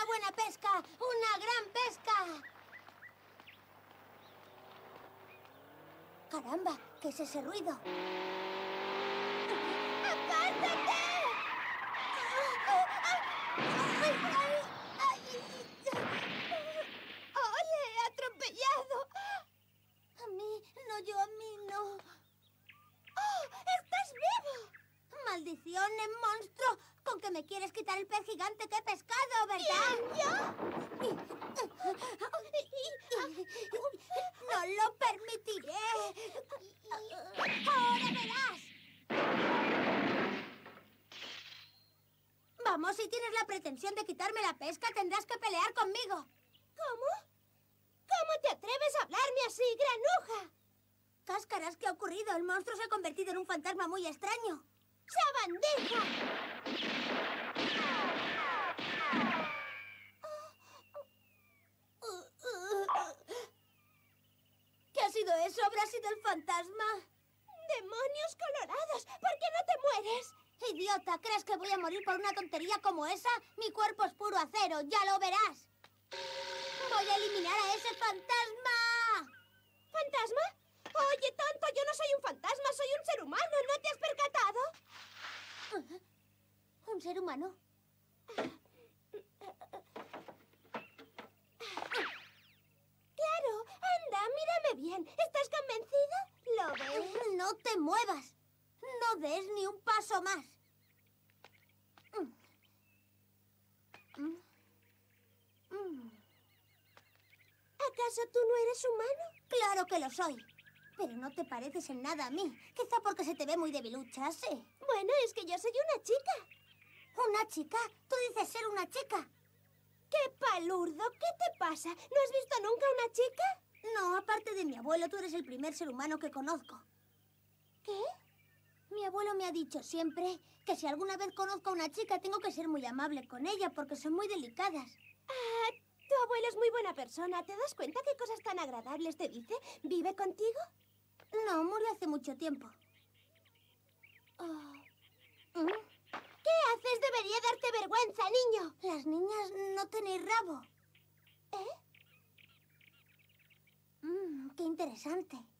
una buena pesca! ¡Una gran pesca! ¡Caramba! ¿Qué es ese ruido? ¡Apártate! ¡Oh, le he atropellado! A mí, no, yo a mí no. ¡Oh, estás vivo! ¡Maldición, monstruo! ¿Con que me quieres quitar el pez gigante que he pescado, verdad? ¿Quién, yo? ¡No lo permitiré! ¡Ahora verás! Vamos, si tienes la pretensión de quitarme la pesca, tendrás que pelear conmigo. ¿Cómo? ¿Cómo te atreves a hablarme así, granuja? Cáscaras, ¿qué ha ocurrido? El monstruo se ha convertido en un fantasma muy extraño. ¡Sabandija! ¿Qué ha sido eso? ¿Habrá sido el fantasma? ¡Demonios colorados! ¿Por qué no te mueres? ¡Idiota! ¿Crees que voy a morir por una tontería como esa? Mi cuerpo es puro acero, ya lo verás. ¡Voy a eliminar a ese fantasma! ¿Fantasma? Oye, tonto, yo no soy un fantasma, soy un ser humano. ¿No te has percatado? ¿Un ser humano? Claro, anda, mírame bien. ¿Estás convencido? ¿Lo ves? No te muevas. No des ni un paso más. ¿Acaso tú no eres humano? Claro que lo soy. Pero no te pareces en nada a mí. Quizá porque se te ve muy debilucha, sí. Bueno, es que yo soy una chica. ¿Una chica? ¿Tú dices ser una chica? ¡Qué palurdo! ¿Qué te pasa? ¿No has visto nunca una chica? No, aparte de mi abuelo, tú eres el primer ser humano que conozco. ¿Qué? Mi abuelo me ha dicho siempre que si alguna vez conozco a una chica tengo que ser muy amable con ella porque son muy delicadas. Ah, tu abuelo es muy buena persona. ¿Te das cuenta qué cosas tan agradables te dice? ¿Vive contigo? No, murió hace mucho tiempo. Oh. ¿Qué haces? Debería darte vergüenza, niño. Las niñas no tenéis rabo. ¿Eh? Qué interesante.